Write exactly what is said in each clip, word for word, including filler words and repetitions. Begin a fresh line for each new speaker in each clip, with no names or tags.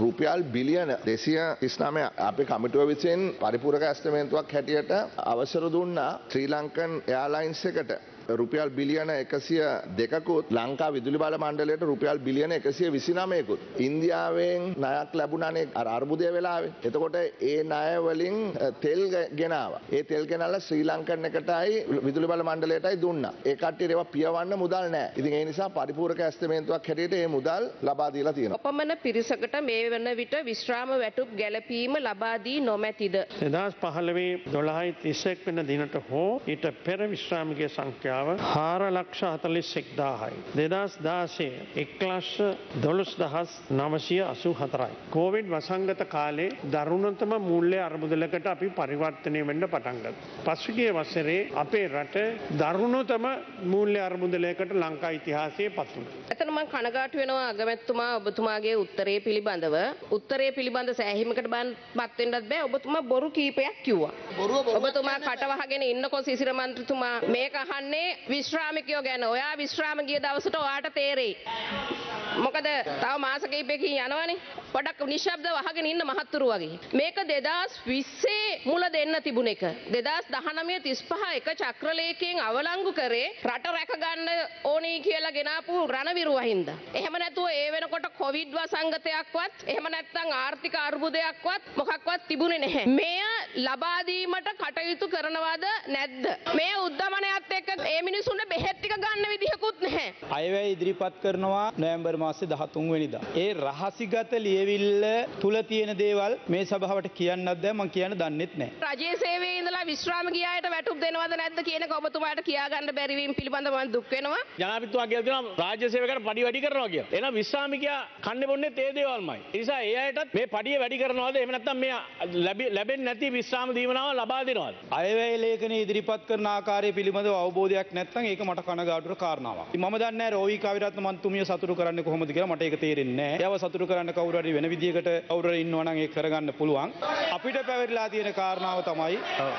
රුපියල් බිලියන දෙසිය තිස් නවය අපේ කමිටුව විසින් පරිපූර්ණක ඇස්තමේන්තුවක් හැටියට අවසර දුන්නා ශ්‍රී ලංකන් එයාර්ලයින්ස් එකට රුපියල් බිලියන එකසිය දෙකකුත් ලංකා විදුලි බල මණ්ඩලයට රුපියල් බිලියන එකසිය විසිනමයකුත් ඉන්දියාවෙන් ණයක් ලැබුණානේ අර අර්බුදය වෙලාවේ. එතකොට ඒ ණය වලින් තෙල් ගෙනාවා. ඒ තෙල් ගෙනල්ලා ශ්‍රී ලංකන් එකටයි විදුලි බල මණ්ඩලයටයි දුන්නා. ඒ කට්ටියට ඒවා පියවන්න මුදල් නැහැ. ඉතින් ඒ නිසා පරිපූර්ණක ඇස්තමේන්තුවක් හැටියට මේ මුදල් ලබා දීලා තියෙනවා.
ඔපමණ පිරිසකට මේ වන විට විශ්‍රාම වැටුප් ගැලපීම ලබා දී නොමැතිද?
දෙදහස් පහළොවේ දොළහයි තිස් එක් වෙනි දිනට හෝ ඊට පෙර විශ්‍රාමිකගේ සංඛ්‍යාව හාර ලක්ෂ හතළිස් එක්දාහයි. දෙදහස් දාසය එක් ලක්ෂ දොළොස් දහස් නවසිය අසූ හතරයි. කෝවිඩ් වසංගත කාලේ දරුණතම මූල්‍ය අරමුදලකට අපි පරිවර්තනය වෙන්න පටන් ගත්තා. පසුගිය වසරේ අපේ රට දරුණතම මූල්‍ය අරමුදලයකට ලංකා ඉතිහාසයේ පත් වුණා.
එතන මම කනගාටු වෙනවා අගමැතිතුමා ඔබතුමාගේ උත්තරේ පිළිබඳව. උත්තරේ පිළිබඳ සෑහීමකට බන්පත් වෙන්නත් බෑ. ඔබතුමා බොරු කීපයක් කිව්වා. ඔබතුමා කට වහගෙන ඉන්නකො සිසිර මන්ත්‍රීතුමා මේක අහන්නේ විශ්‍රාමිකයෝ ගැන. ඔයා විශ්‍රාම ගිය දවසට ඔයාට තේරෙයි. මොකද තව මාස කිහිපයකින් යනවනේ. පොඩක් නිශ්ශබ්ද වහගෙන ඉන්න මහත්තුරු වගේ. මේක දෙදහස් විස්සේ මුල දෙන්න තිබුණ එක. දෙදහස් දහනවය තිස් පහ එක චක්‍රලේඛයෙන් අවලංගු කරේ රට රැක ගන්න ඕනේ කියලා ගෙනාපු රණවිරු වහින්දා. එහෙම නැතුව ඒ වෙනකොට කොවිඩ් වසංගතයක්වත් එහෙම නැත්නම් ආර්ථික අර්බුදයක්වත් මොකක්වත් තිබුණේ නැහැ. මෙය ලබා දීමට කටයුතු කරනවද නැද්ද? මේ උද්දමනයත් එක්ක ඒ මිනිසුන්ට බෙහෙත් ටික ගන්න විදිහකුත් නැහැ.
අයවැය ඉදිරිපත් කරනවා නොවැම්බර් මාසේ දහතුන් වෙනිදා. ඒ රහසිගත ලියවිල්ල තුල තියෙන දේවල් මේ සභාවට කියන්නත් බෑ, මම කියන්න දන්නෙත් නැහැ.
රජයේ සේවයේ ඉඳලා විශ්‍රාම ගියායට වැටුප් දෙනවද නැද්ද කියන එක ඔබතුමාට කියා ගන්න බැරි වීම පිළිබඳව මම දුක් වෙනවා.
ජනාධිපතිතුමා කියලා දෙනවා රාජ්‍ය සේවකයන්ට පඩි වැඩි කරනවා කියලා. එහෙනම් විශ්‍රාමිකයා කන්නේ බොන්නේ තේ දේවල්මයි. ඒ නිසා ඒ අයටත් මේ පඩිය වැඩි කරනවද එහෙම නැත්නම් මේ ලැබෙන්නේ නැති විශ්‍රාම දීමනාව ලබා දෙනවද?
අයවැය ලේඛනයේ ඉදිරිපත් කරන ආකාරය පිළිබඳව අවබෝධයක් නැත්නම් ඒක මට කනගාටුවට කාරණාවක්. මම දන්නේ නැහැ රෝහි කවිරත්න මන්තුමිය සතුටු කරන්නේ කොහොමද කියලා මට ඒක තේරෙන්නේ නැහැ. ඒව සතුටු කරන්න කවුරු හරි වෙන විදියකට කවුරු හරි ඉන්නවා නම් ඒක කරගන්න පුළුවන්. අපිට පැවරිලා තියෙන කාරණාව තමයි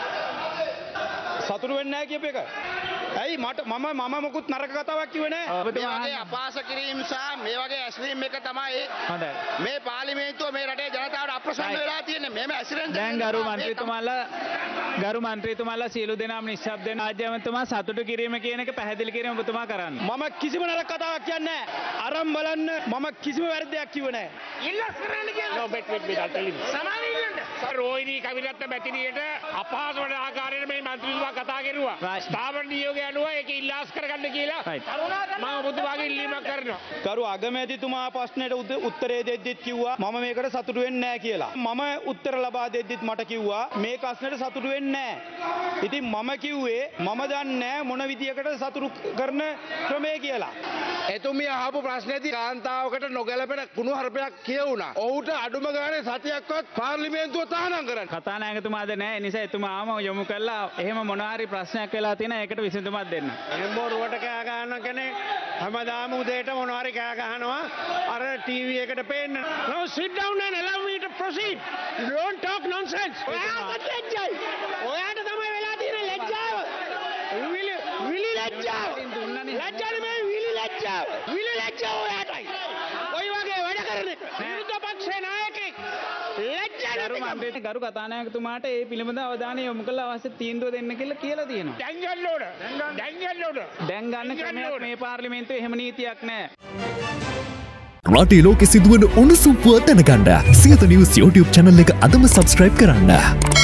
සතුටු වෙන්නේ නැහැ කියප එක. ඇයි මට මම මම මොකුත් නරක කතාවක් කිව්වේ නැහැ.
මේ වගේ අපහාස කිරීම සහ මේ වගේ ඇස්වීම් එක තමයි
හොඳයි.
මේ පාර්ලිමේන්තුව මේ රටේ ජනතාවට අප්‍රසන්න වෙලා තියෙන්නේ. මේම ඇසිරෙන්
දැන් ගරු මන්ත්‍රීතුමාලා ගරු මන්ත්‍රීතුමාලා සියලු දෙනාම නිශ්ශබ්ද වෙන ආජ්‍යමතුමා සතුටු කිරීම කියන එක පැහැදිලි කිරීම ඔබතුමා කරන්නේ.
මම කිසිම නරක කතාවක් කියන්නේ නැහැ. අරන් බලන්න මම කිසිම වැරද්දක් කිව්වේ නැහැ.
ඉල්ලස් කරන්න කියලා. No bet bet bet I'll tell you. සමාන ඉල්ලන්න. රෝහිණී කවිරත්න මැතිණියට අපහාස වන ආකාරයට මේ මන්ත්‍රීතුමා කතා කරුවා. ස්ථාවර නියෝගය අනුව ඒක ඉල්ලාස් කරගන්න කියලා මම ඔබතුමාගේ ඉල්ලීමක් කරනවා.
ගරු අගමැතිතුමා ප්‍රශ්නෙට උත්තරේ දෙද්දිත් කිව්වා මම මේකට සතුටු වෙන්නේ නැහැ කියලා. මම උත්තර ලබා දෙද්දිත් මට කිව්වා මේ ප්‍රශ්නෙට සතුටු වෙන්නේ නැහැ. ඉතින් මම කිව්වේ මම දන්නේ නැහැ මොන විදියකට සතුටු කරන ක්‍රමය කියලා.
එතුමිය අහපු ප්‍රශ්නේදී කාන්තාවකට නොගැලපෙන කුණු හර්පයක් කියවුණා. ඔහුට අඩුම ගානේ සතියක්වත් පාර්ලිමේන්තුව තහනම් කරන්න.
කතානායකතුමාද නැහැ. ඒ නිසා එතුමාම යොමු කළා එහෙම මොනවා හරි ප්‍රශ්නයක් වෙලා තියෙන ඒකට විසඳුමක් දෙන්න.
එහෙම බොරුවට කෑ ගහන කෙනෙක් හැමදාම උදේට මොනවා හරි කෑ ගහනවා අර ටීවී එකට පේන්න. No sit down and allow me to proceed. Don't talk nonsense. ඔයාට ලැජ්ජයි. ඔයාට තමයි වෙලා තියෙන ලැජ්ජාව. විලි විලි ලැජ්ජාව. ලැජ්ජා නෙමෙයි විලි ලැජ්ජාව. විලි ලැජ්ජාව ඔයාටයි. ඔය වගේ වැඩ කරන්නේ විරුද්ධ පක්ෂේ නායකයෙක්.
ගරු මන්ත්‍රී ගරු කතානායකතුමාට ඒ පිළිබඳ අවධානය යොමු කළ අවශ්‍ය තීන්දුව දෙන්න කියලා කියලා තියෙනවා.
දැන් ගන්න ඕන. දැන් ගන්න ඕන.
දැන් ගන්න ක්‍රමයක් මේ පාර්ලිමේන්තුවේ එහෙම නීතියක් නැහැ.
රටේ ලෝකෙ සිදුවන උණුසුම් පුවත් දැනගන්න සියත නිවුස් YouTube channel එක අදම subscribe කරන්න.